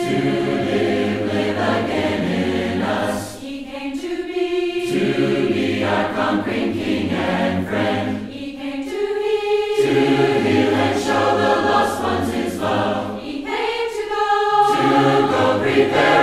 live again in us. He came to be our conquering King and friend. He came to heal and show the lost ones his love. He came to go prepare